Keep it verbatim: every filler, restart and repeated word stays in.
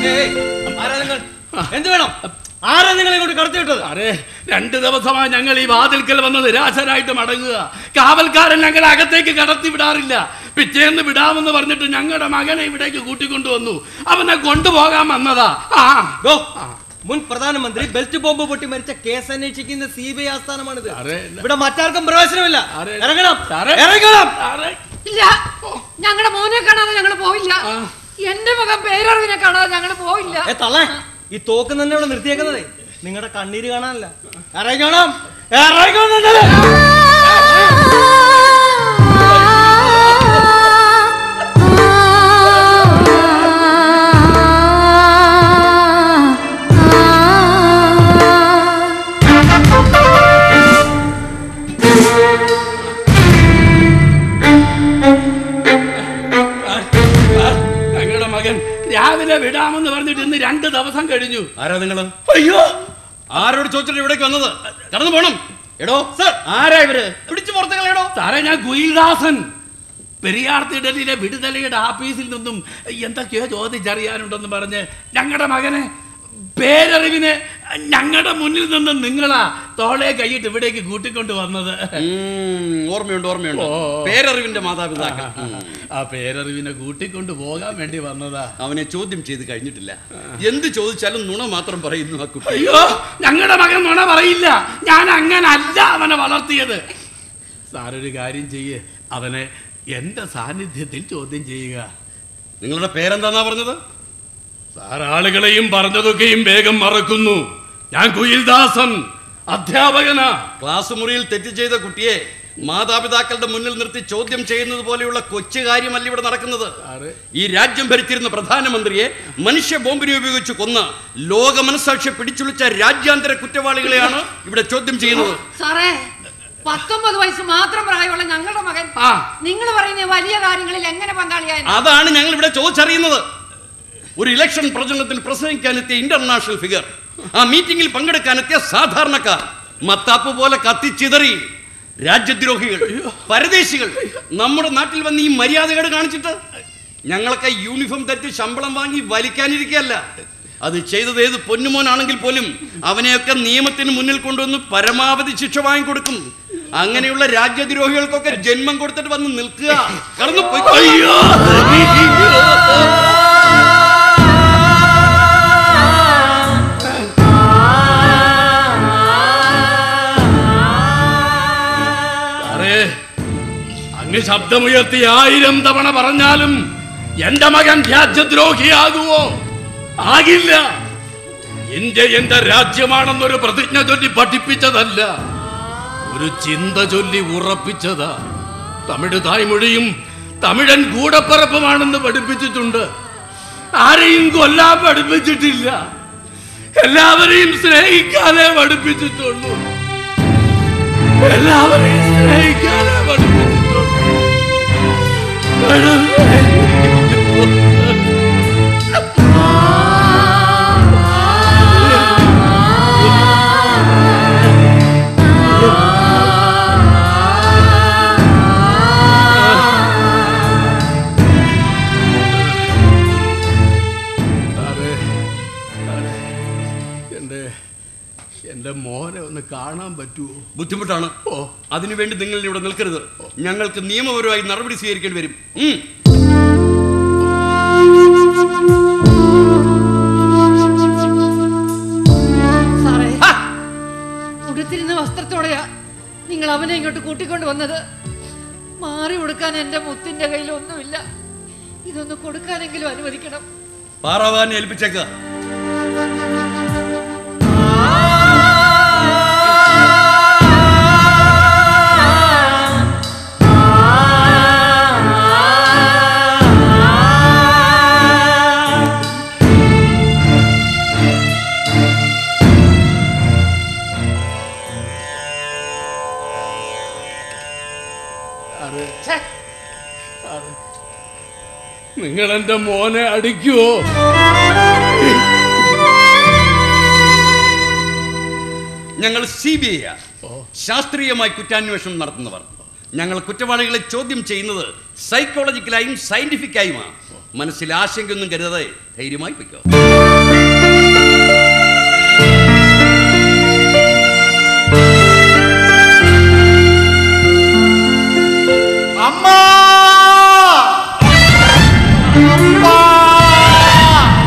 എന്ത് വേണം? ആരാ നിങ്ങളെ കൊണ്ട് കടത്തിവിട്ടത്? അറേ, രണ്ട് ദിവസമായി ഞങ്ങൾ ഈ വാതിൽക്കൽ വന്ന് നിരാശരായിട്ട് മടങ്ങുക. കാവൽക്കാരൻ ഞങ്ങളെ അകത്തേക്ക് കടത്തി വിടാറില്ല. പിറ്റേന്ന് വിടാമെന്ന് പറഞ്ഞിട്ട് ഞങ്ങളുടെ മകനെ ഇവിടേക്ക് കൂട്ടിക്കൊണ്ടുവന്നു. അവനെ കൊണ്ടുപോകാൻ വന്നതാ. ആ മുൻ പ്രധാനമന്ത്രി ബെൽറ്റ് ബോംബ് പൊട്ടി മരിച്ച കേസ് അന്വേഷിക്കുന്ന സി ബി ഐ ആസ്ഥാനമാണിത്. ഇവിടെ മറ്റാർക്കും പ്രവേശനമില്ല. ഇറങ്ങണം, ഇറങ്ങണം. ഇല്ല, ഞങ്ങളുടെ മോനെ കാണാതെ ഞങ്ങൾ പോയില്ല. എന്റെ മകൻ പേരറിവിനെ കാണാതെ ഞങ്ങൾ പോയില്ല. തള്ളേ, ഈ തോക്ക് തന്നെ ഇവിടെ നിർത്തിയേക്കുന്നതേ നിങ്ങളുടെ കണ്ണീര് കാണാനല്ല. ഇറങ്ങണം, ഇറങ്ങണം. രാവിലെ വിടാമെന്ന് പറഞ്ഞിട്ട് ഇന്ന് രണ്ട് ദിവസം കഴിഞ്ഞു. ആരാ നിങ്ങള്? അയ്യോ, ആരോട് ചോദിച്ചിട്ട് ഇവിടേക്ക് വന്നത്? കടന്നു പോണം. എടോ സർ, ആരാ ഇവര്? പിടിച്ചു പുറത്തേക്കോ സാറേ. ഞാൻ കുയിൽദാസൻ. പെരിയാർ തിടലിലെ വിടുതലയുടെ ആഫീസിൽ നിന്നും എന്തൊക്കെയോ ചോദിച്ചറിയാനുണ്ടെന്ന് പറഞ്ഞ് ഞങ്ങളുടെ മകനെ പേരറിവിനെ ഞങ്ങളുടെ മുന്നിൽ നിന്ന് നിങ്ങളാ തോളെ കൈയിട്ട് ഇവിടേക്ക് കൂട്ടിക്കൊണ്ട് വന്നത്. ഓർമ്മയുണ്ട്, ഓർമ്മയുണ്ട്. പേരറിവിന്റെ മാതാപിതാക്കൾ. ആ പേരറിവിനെ കൂട്ടിക്കൊണ്ട് പോകാൻ വേണ്ടി വന്നതാ. അവനെ ചോദ്യം ചെയ്ത് കഴിഞ്ഞിട്ടില്ല. എന്ത് ചോദിച്ചാലും നുണ മാത്രം പറയുന്നു ആ കുട്ടി. അയ്യോ, ഞങ്ങളുടെ മകൻ നുണ പറയില്ല. ഞാൻ അങ്ങനല്ല അവനെ വളർത്തിയത്. സാറൊരു കാര്യം ചെയ്യേ, അവനെ എന്റെ സാന്നിധ്യത്തിൽ ചോദ്യം ചെയ്യുക. നിങ്ങളുടെ പേരെന്താന്നാ പറഞ്ഞത്? സാർ ആളുകളെയും പറഞ്ഞതൊക്കെയും വേഗം മറക്കുന്നു. ഞാൻ കുയിൽദാസൻ, അധ്യാപകനാ. ക്ലാസ് മുറിയിൽ തെറ്റ് ചെയ്ത കുട്ടിയെ മാതാപിതാക്കളുടെ മുന്നിൽ നിർത്തി ചോദ്യം ചെയ്യുന്നത് പോലെയുള്ള കൊച്ചു കാര്യമല്ല ഇവിടെ നടക്കുന്നത്. ഈ രാജ്യം ഭരിച്ചിരുന്ന പ്രധാനമന്ത്രിയെ മനുഷ്യ ബോംബിനെ ഉപയോഗിച്ച് കൊന്ന ലോക മനസാക്ഷിയെ പിടിച്ചുളിച്ച രാജ്യാന്തര കുറ്റവാളികളെയാണ് ഇവിടെ ചോദ്യം ചെയ്യുന്നത്. സാറേ, പത്തൊമ്പത് വയസ്സ് മാത്രം പ്രായമുള്ള ഞങ്ങളുടെ മകൻ നിങ്ങൾ പറയുന്ന വലിയ കാര്യങ്ങളിൽ എങ്ങനെ പങ്കാളിയായി? അതാണ് ഞങ്ങൾ ഇവിടെ ചോദിച്ചറിയുന്നത്. ഒരു ഇലക്ഷൻ പ്രചരണത്തിൽ പ്രസംഗിക്കാനെത്തിയ ഇന്റർനാഷണൽ ഫിഗർ, ആ മീറ്റിംഗിൽ പങ്കെടുക്കാനെത്തിയ സാധാരണക്കാർ, മത്താപ്പ് പോലെ കത്തിച്ചിതറി രാജ്യദ്രോഹികൾ, പരദേശികൾ നമ്മുടെ നാട്ടിൽ വന്ന് ഈ മര്യാദകേട് കാണിച്ചിട്ട് ഞങ്ങളൊക്കെ യൂണിഫോം തെറ്റി ശമ്പളം വാങ്ങി വലിക്കാനിരിക്കുകയല്ല. അത് ചെയ്തത് ഏത് പൊന്നുമോനാണെങ്കിൽ പോലും അവനെയൊക്കെ നിയമത്തിന് മുന്നിൽ കൊണ്ടുവന്ന് പരമാവധി ശിക്ഷ വാങ്ങിക്കൊടുക്കും. അങ്ങനെയുള്ള രാജ്യദ്രോഹികൾക്കൊക്കെ ജന്മം കൊടുത്തിട്ട് വന്ന് നിൽക്കുക. കടന്നു പോയി. അങ്ങ് ശബ്ദമുയർത്തി ആയിരം തവണ പറഞ്ഞാലും എന്റെ മകൻ രാജ്യദ്രോഹിയാകുമോ? ആകില്ല. ഇന്ത്യ എന്റെ രാജ്യമാണെന്നൊരു പ്രതിജ്ഞ ചൊല്ലി പഠിപ്പിച്ചതല്ല, ഒരു ചിന്ത ചൊല്ലി ഉറപ്പിച്ചതാ. തമിഴ് തായ്മൊഴിയും തമിഴൻ കൂടപ്പറപ്പുമാണെന്ന് പഠിപ്പിച്ചിട്ടുണ്ട്. ആരെയും കൊല്ലാൻ പഠിപ്പിച്ചിട്ടില്ല. എല്ലാവരെയും സ്നേഹിക്കാനേ പഠിപ്പിച്ചിട്ടുള്ളൂ. എല്ലാവരെയും സ്നേഹിക്കാനേ പഠിപ്പിച്ചിട്ടുള്ളൂ. എന്റെ മോനെ ഒന്ന് കാണാൻ പറ്റുമോ? ബുദ്ധിമുട്ടാണ്. ഓ, അതിനുവേണ്ടി നിങ്ങൾ ഇവിടെ നിൽക്കരുത്. ഞങ്ങൾക്ക് നിയമപരമായി നടപടി സ്വീകരിക്കേണ്ടി വരും. സാറേ, ഉടുത്തിരുന്ന വസ്ത്രത്തോടെയാ നിങ്ങൾ അവനെ ഇങ്ങോട്ട് കൂട്ടിക്കൊണ്ട് വന്നത്. മാറി കൊടുക്കാൻ എന്റെ മുത്തിന്റെ കയ്യിൽ ഒന്നുമില്ല. ഇതൊന്ന് കൊടുക്കാനെങ്കിലും അനുവദിക്കണം. പാറാവാനെ ഏൽപ്പിച്ചേക്ക. നിങ്ങൾ എന്റെ മോനെ അടിക്കുവോ? ഞങ്ങൾ സി ബി ഐ ശാസ്ത്രീയമായി കുറ്റാന്വേഷണം നടത്തുന്നവർ. ഞങ്ങൾ കുറ്റവാളികളെ ചോദ്യം ചെയ്യുന്നത് സൈക്കോളജിക്കലായും സയന്റിഫിക്കായുമാണ്. മനസ്സിൽ ആശങ്കയൊന്നും കരുതാതെ ധൈര്യമായി പൊയ്ക്കോ.